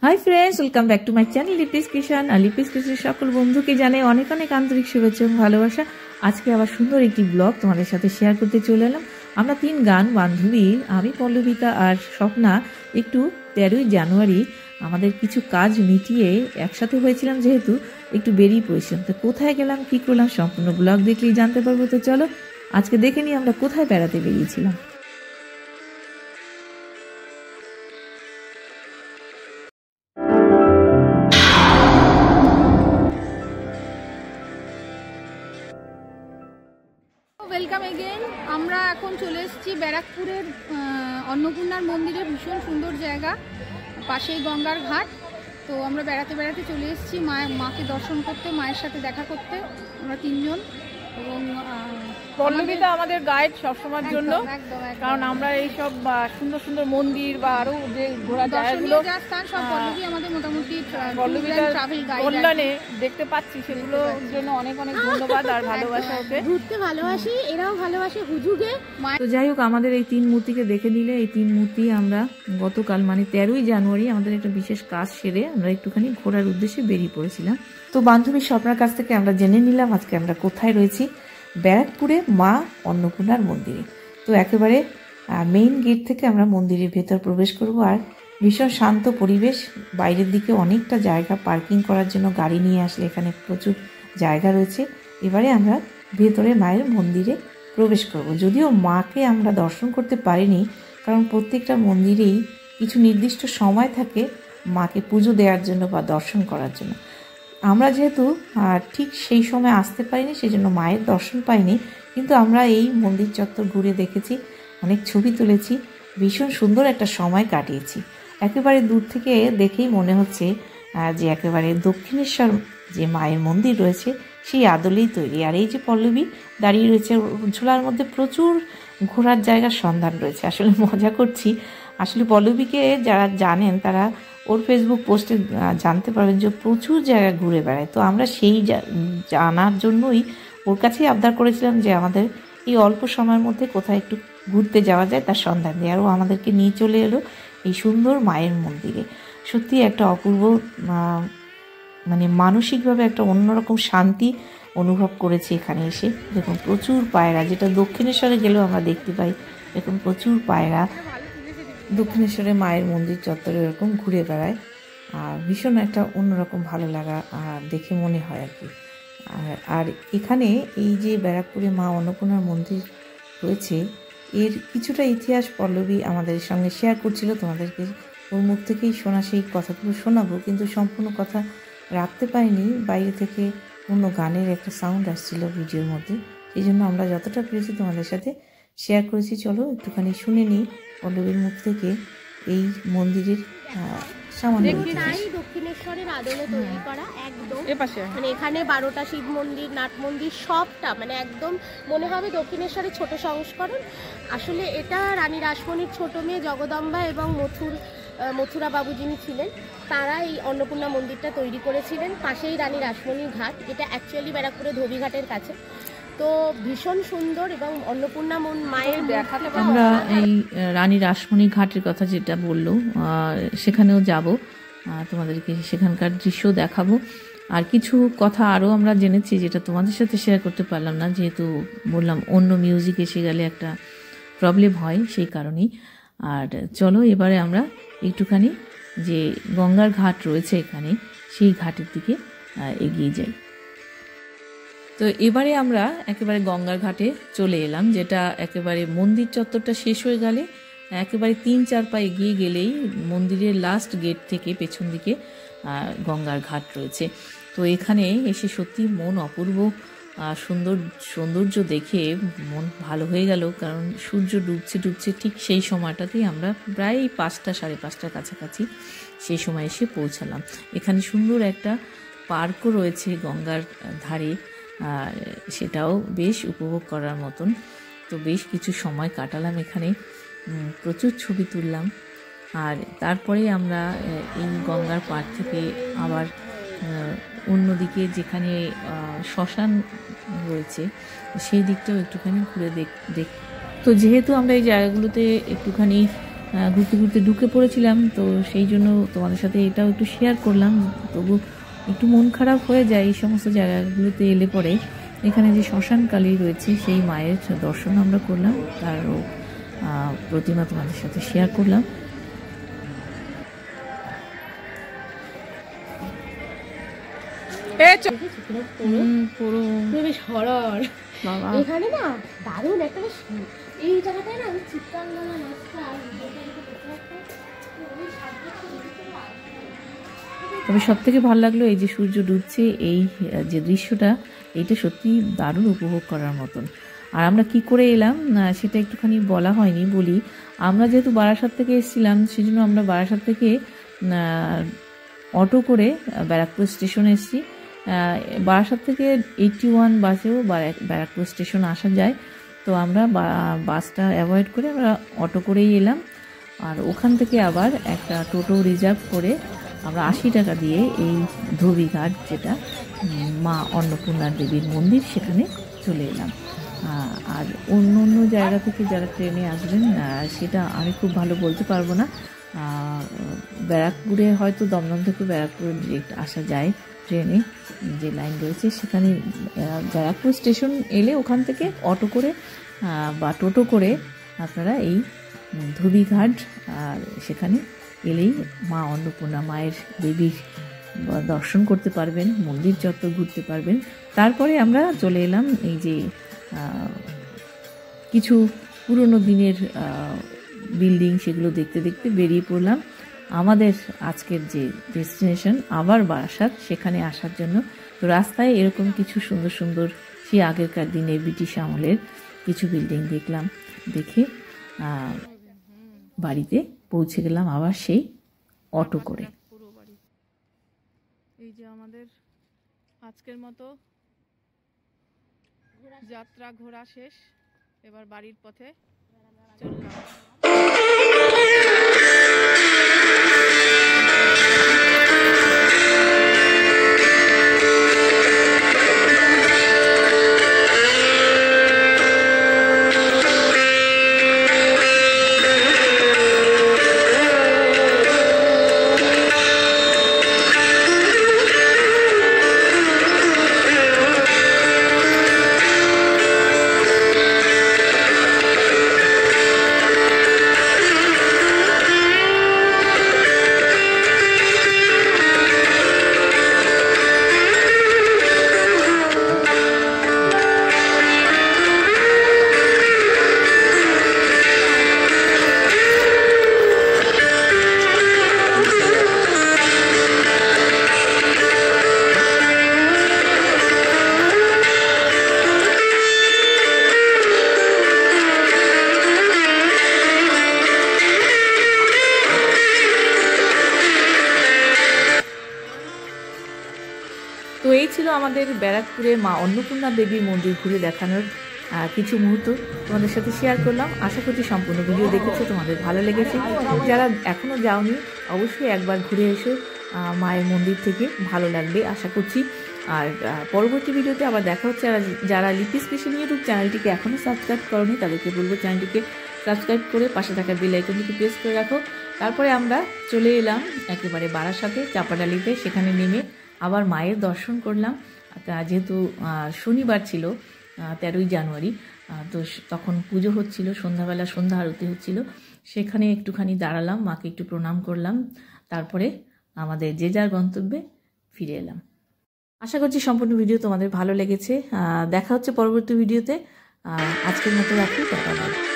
High friends, welcome back to my channel Lipis Kishan. আর লিপিস কিষানের সকল বন্ধুকে জানাই অনেক অনেক আন্তরিক শুভেচ্ছা এবং ভালোবাসা। আজকে আবার সুন্দর একটি ব্লগ তোমাদের সাথে শেয়ার করতে চলে এলাম। আমরা 3 গান বান্ধবী, আমি পল্লবিতা আর স্বপ্না, একটু 13ই জানুয়ারি আমাদের কিছু কাজ মিটিয়ে একসাথে হয়েছিলাম, যেহেতু একটু বেরিয়ে পড়েছিলাম। তো কোথায় গেলাম, কি করলাম, সম্পূর্ণ ব্লগ দেখলেই জানতে পারবো। তো চলো আজকে দেখে নিই আমরা কোথায় বেড়াতে বেরিয়েছিলাম। Welcome again. আমরা এখন চলে এসেছি ব্যারাকপুরের অন্নপূর্ণার মন্দিরে। ভীষণ সুন্দর জায়গা, পাশেই গঙ্গার ঘাট। তো আমরা বেড়াতে বেড়াতে চলে এসেছি মাকে দর্শন করতে, মায়ের সাথে দেখা করতে। আমরা 3 জন এবং পল্লবিতা আমাদের গাইড সবসময়ের জন্য, কারণ আমরা এইসব সুন্দর সুন্দর মন্দির বা আরো যে ঘোরা জায়গাগুলো সব পল্লবী আমাদের মোটামুটি কল্যাণে দেখতে পাচ্ছি, সেগুলোর জন্য অনেক অনেক ধন্যবাদ আর ভালোবাসা। ওকে ঘুরতে ভালোবাসি, এরাও ভালোবাসে হুজুগে। তো যাই হোক, আমাদের এই 3 মূর্তিকে দেখে নিলে, এই 3 মূর্তি আমরা গতকাল মানে 13ই জানুয়ারি আমাদের একটা বিশেষ কাজ সেরে আমরা একটুখানি ঘোরার উদ্দেশ্যে বেরিয়ে পড়েছিলাম। তো বান্ধবী স্বপ্নার কাছ থেকে আমরা জেনে নিলাম আজকে আমরা কোথায় রয়েছি। ব্যারাকপুরে মা অন্নপূর্ণার মন্দিরে। তো একেবারে মেইন গেট থেকে আমরা মন্দিরের ভেতর প্রবেশ করব। আর ভীষণ শান্ত পরিবেশ, বাইরের দিকে অনেকটা জায়গা পার্কিং করার জন্য গাড়ি নিয়ে আসলে এখানে প্রচুর জায়গা রয়েছে। এবারে আমরা ভেতরে মায়ের মন্দিরে প্রবেশ করব। যদিও মাকে আমরা দর্শন করতে পারিনি, কারণ প্রত্যেকটা মন্দিরেই কিছু নির্দিষ্ট সময় থাকে মাকে পুজো দেওয়ার জন্য বা দর্শন করার জন্য। আমরা যেহেতু ঠিক সেই সময় আসতে পারিনি, সেই জন্য মায়ের দর্শন পাইনি। কিন্তু আমরা এই মন্দির চত্বর ঘুরে দেখেছি, অনেক ছবি তুলেছি, ভীষণ সুন্দর একটা সময় কাটিয়েছি। একেবারে দূর থেকে দেখেই মনে হচ্ছে যে একেবারে দক্ষিণেশ্বর যে মায়ের মন্দির রয়েছে সেই আদলেই তৈরি। আর এই যে পল্লবী দাঁড়িয়ে রয়েছে, ঝোলার মধ্যে প্রচুর ঘোরার জায়গার সন্ধান রয়েছে। আসলে মজা করছি। আসলে পল্লবীকে যারা জানেন তারা ওর ফেসবুক পোস্টে জানতে পারবেন যে প্রচুর জায়গা ঘুরে বেড়ায়। তো আমরা সেই জানার জন্যই ওর কাছেই আবদার করেছিলাম যে আমাদের এই অল্প সময়ের মধ্যে কোথায় একটু ঘুরতে যাওয়া যায় তার সন্ধান দিয়ে। আর ও আমাদেরকে নিয়ে চলে এলো এই সুন্দর মায়ের মন্দিরে। সত্যি একটা অপূর্ব, মানে মানসিকভাবে একটা অন্যরকম শান্তি অনুভব করেছি এখানে এসে। দেখুন প্রচুর পায়রা, যেটা দক্ষিণেশ্বরে গেলেও আমরা দেখতে পাই। দেখুন প্রচুর পায়রা দক্ষিণেশ্বরে মায়ের মন্দির চত্বরে এরকম ঘুরে বেড়ায়। আর ভীষণ একটা অন্যরকম ভালো লাগা দেখে মনে হয় আর কি। আর এখানে এই যে ব্যারাকপুরে মা অন্নপূর্ণার মন্দির রয়েছে, এর কিছুটা ইতিহাস পল্লবী আমাদের সঙ্গে শেয়ার করছিল। তোমাদেরকে ওর মুখ থেকেই শোনা সেই কথাগুলো শোনাবো, কিন্তু সম্পূর্ণ কথা রাখতে পারিনি। বাইরে থেকে অন্য গানের একটা সাউন্ড আসছিল ভিডিওর মধ্যে, এই জন্য আমরা যতটা পেরেছি তোমাদের সাথে শেয়ার করেছি। চলো একটুখানি শুনে নিই পল্লবীর মুখ থেকে এই মন্দিরের সামান্য। দক্ষিণেশ্বরের আদলে তৈরি করা, একদম মানে এখানে 12টা শিব মন্দির, নাট মন্দির সবটা মানে একদম মনে হবে দক্ষিণেশ্বরের ছোট সংস্করণ। আসলে এটা রানী রাসমণির ছোট মেয়ে জগদম্বা এবং মথুরা বাবু যিনি ছিলেন তারা এই অন্নপূর্ণা মন্দিরটা তৈরি করেছিলেন। পাশেই রানী রাসমণির ঘাট, এটা অ্যাকচুয়ালি ব্যারাকপুরে ধোবিঘাটের কাছে। তো ভীষণ সুন্দর এবং অন্নপূর্ণা মায়ের দেখাতে আমরা এই রানী রাসমণি ঘাটের কথা যেটা বললো, সেখানেও যাব, তোমাদেরকে সেখানকার দৃশ্য দেখাবো। আর কিছু কথা আরও আমরা জেনেছি যেটা তোমাদের সাথে শেয়ার করতে পারলাম না, যেহেতু বললাম অন্য মিউজিক এসে গেলে একটা প্রবলেম হয়, সেই কারণেই। আর চলো এবারে আমরা একটুখানি যে গঙ্গার ঘাট রয়েছে এখানে, সেই ঘাটের দিকে এগিয়ে যাই। তো এবারে আমরা একেবারে গঙ্গার ঘাটে চলে এলাম, যেটা একেবারে মন্দির চত্বরটা শেষ হয়ে গেলে একেবারে 3-4 পা এগিয়ে গেলেই মন্দিরের লাস্ট গেট থেকে পেছন দিকে গঙ্গার ঘাট রয়েছে। তো এখানে এসে সত্যি মন অপূর্ব সৌন্দর্য দেখে মন ভালো হয়ে গেল। কারণ সূর্য ডুবছে ঠিক সেই সময়টাতেই আমরা প্রায় 5টা 5:30টার কাছাকাছি সেই সময় এসে পৌঁছালাম। এখানে সুন্দর একটা পার্কও রয়েছে গঙ্গার ধারে, সেটাও বেশ উপভোগ করার মতন। তো বেশ কিছু সময় কাটালাম এখানে, প্রচুর ছবি তুললাম। আর তারপরে আমরা এই গঙ্গার পাড় থেকে আবার অন্যদিকে যেখানে শ্মশান রয়েছে সেই দিকটাও একটুখানি ঘুরে দেখ। তো যেহেতু আমরা এই জায়গাগুলোতে একটুখানি ঘুরতে ঘুরতে ঢুকে পড়েছিলাম, তো সেই জন্য তোমাদের সাথে এটাও একটু শেয়ার করলাম। তবু একটু মন খারাপ হয়ে যায় এই সমস্ত জায়গাগুলোতে এলে পরে। এখানে যে শ্মশান কালী রয়েছে সেই মায়ের দর্শন আমরা করলাম, তারও প্রতিমা তোমাদের সাথে শেয়ার করলাম। এখানে না দারুণ একটা এই জায়গাটায় না চিত্রাঙ্গনা নাচটা তবে সব থেকে ভালো লাগলো এই যে সূর্য ডুবছে, এই যে দৃশ্যটা, এইটা সত্যি দারুণ উপভোগ করার মতন। আর আমরা কি করে এলাম সেটা একটুখানি বলা হয়নি, বলি। আমরা যেহেতু বারাসাত থেকে এসেছিলাম, সেজন্য আমরা বারাসাত থেকে অটো করে ব্যারাকপুর স্টেশনে এসেছি। বারাসাত থেকে 81 বাসেও ব্যারাকপুর স্টেশন আসা যায়, তো আমরা বাসটা অ্যাভয়েড করে আমরা অটো করেই এলাম। আর ওখান থেকে আবার একটা টোটো রিজার্ভ করে আমরা 80 টাকা দিয়ে এই ধোবিঘাট, যেটা মা অন্নপূর্ণা দেবীর মন্দির, সেখানে চলে এলাম। আর অন্য অন্য জায়গা থেকে যারা ট্রেনে আসবেন সেটা আমি খুব ভালো বলতে পারবো না। ব্যারাকপুরে হয়তো দমদম থেকে ব্যারাকপুরে ডিরেক্ট আসা যায় ট্রেনে, যে লাইন রয়েছে সেখানে। ব্যারাকপুর স্টেশন এলে ওখান থেকে অটো করে বা টোটো করে আপনারা এই ধোবিঘাট, আর সেখানে এলেই মা অন্নপূর্ণা মায়ের দেবীর দর্শন করতে পারবেন, মন্দির চত্বর ঘুরতে পারবেন। তারপরে আমরা চলে এলাম এই যে কিছু পুরনো দিনের বিল্ডিং, সেগুলো দেখতে দেখতে বেরিয়ে পড়লাম আমাদের আজকের যে ডেস্টিনেশন আবার বারাসাত, সেখানে আসার জন্য। তো রাস্তায় এরকম কিছু সুন্দর সুন্দর সেই আগেরকার দিনে ব্রিটিশ আমলের কিছু বিল্ডিং দেখলাম, দেখে বাড়িতে পৌঁছে গেলাম আবার সেই অটো করে। এই যে আমাদের আজকের মতো যাত্রা ঘোরা শেষ, এবার বাড়ির পথে চললাম। তো এই ছিল আমাদের ব্যারাকপুরে মা অন্নপূর্ণা দেবীর মন্দির ঘুরে দেখানোর কিছু মুহূর্ত তোমাদের সাথে শেয়ার করলাম। আশা করছি সম্পূর্ণ ভিডিও দেখেছো, তোমাদের ভালো লেগেছে। যারা এখনও যাওনি অবশ্যই একবার ঘুরে এসো মায়ের মন্দির থেকে, ভালো লাগবে আশা করছি। আর পরবর্তী ভিডিওতে আবার দেখা হচ্ছে। যারা লিপি স্পেশাল ইউটিউব চ্যানেলটিকে এখনও সাবস্ক্রাইব করোনি তাদেরকে বলবো চ্যানেলটিকে সাবস্ক্রাইব করে পাশে থাকা বেল আইকনটিকে প্রেস করে রাখো। তারপরে আমরা চলে এলাম একেবারে বারাসাতে চাপাডালিতে, সেখানে নেমে আবার মায়ের দর্শন করলাম। যেহেতু শনিবার ছিল 13ই জানুয়ারি, তো তখন পুজো হচ্ছিল, সন্ধ্যাবেলা সন্ধ্যা আরতি হচ্ছিল, সেখানে একটুখানি দাঁড়ালাম, মাকে একটু প্রণাম করলাম, তারপরে আমাদের যে যার গন্তব্যে ফিরে এলাম। আশা করছি সম্পূর্ণ ভিডিও তোমাদের ভালো লেগেছে। দেখা হচ্ছে পরবর্তী ভিডিওতে। আজকের মতো রাখি, টাটা।